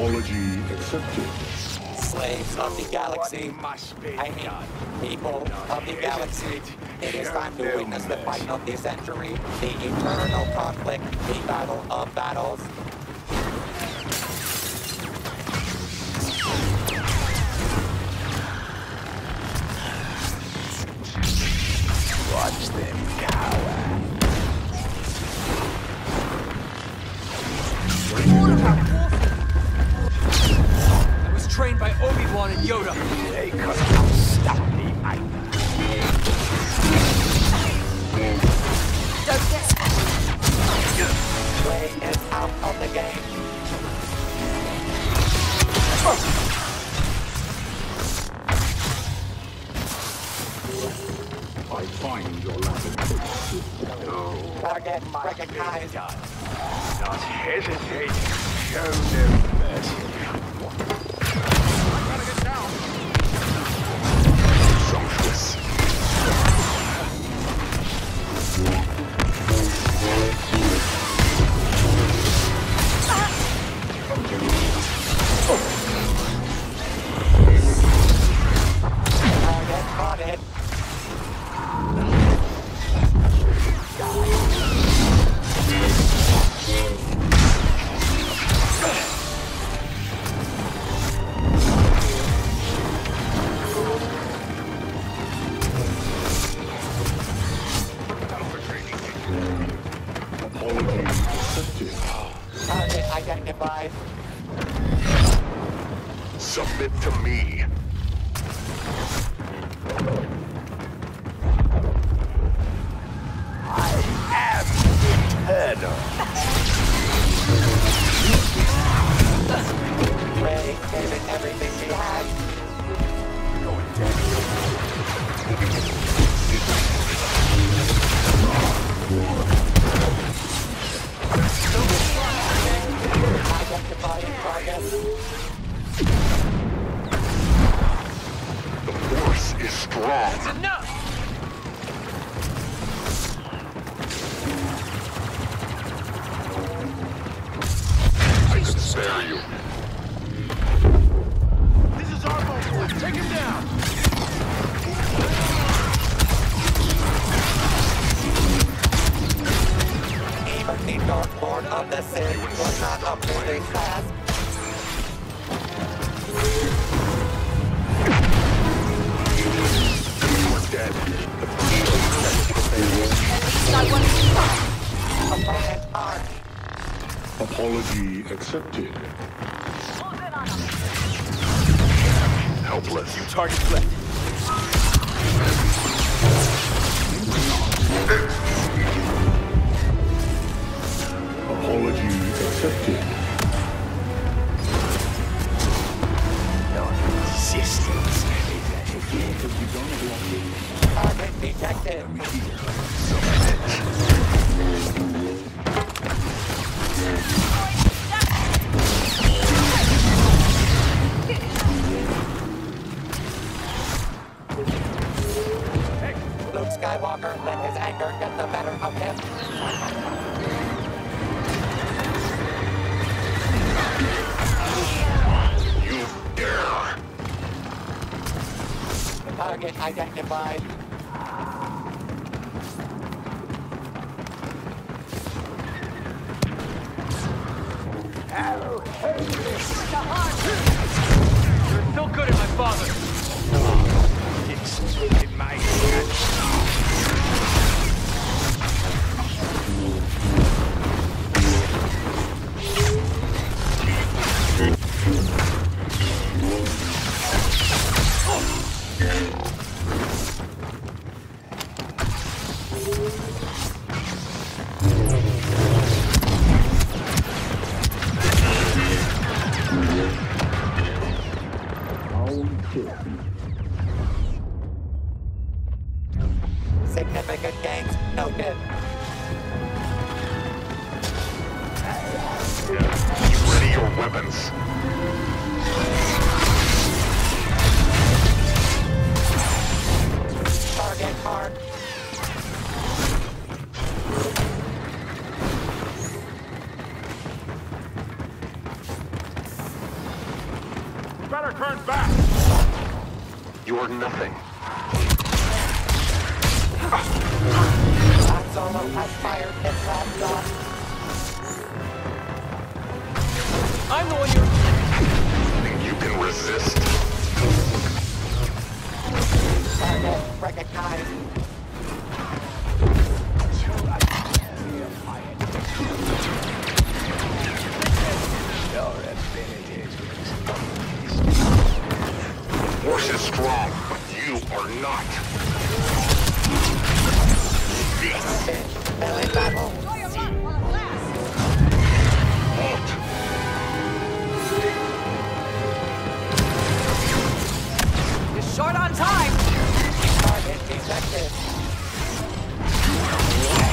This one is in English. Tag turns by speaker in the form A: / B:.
A: Apology accepted.
B: Slaves of the galaxy. I mean, people of the galaxy. It is time to witness the fight of the century, the eternal conflict, the battle of battles.
C: Watch them cower.
D: I was trained by Obi-Wan and Yoda.
C: They could not stop me either.
B: Play is out of the game.
A: I find your lack of taste.
C: No.
B: Target recognized.
C: Not hesitate. Show them mercy.
D: Gotta get down.
C: Sumptuous.
B: Target spotted.
A: Apology accepted.
B: Target identified.
C: Submit to me. I am eternal.
B: Rey gave it everything she had.
C: Going down.
B: Identifying target.
C: The force is strong.
D: Enough!
C: I could spare you.
D: This is our moment. Take him down.
B: Even the Dark Lord of the Sith was not up to this task.
C: You're dead.
B: Opponent arc.
A: Apology accepted.
C: Helpless.
D: Target left.
A: Apology accepted.
C: Non-resistance.
B: Target detected. Luke Skywalker let his anger get the better of him.
C: You dare.
B: Target identified.
D: You're still good at my father.
C: It's in my hands.
B: Significant gains noted.
C: Ready your weapons.
B: Target marked.
C: are nothing.
B: Han Solo has fired his last shot.
D: I'm the one you're...
C: And you can resist.
B: Target recognized.
C: Force is strong, but you are not.
B: Melee battle.
C: Halt.
D: You're short on time!
B: Target detected.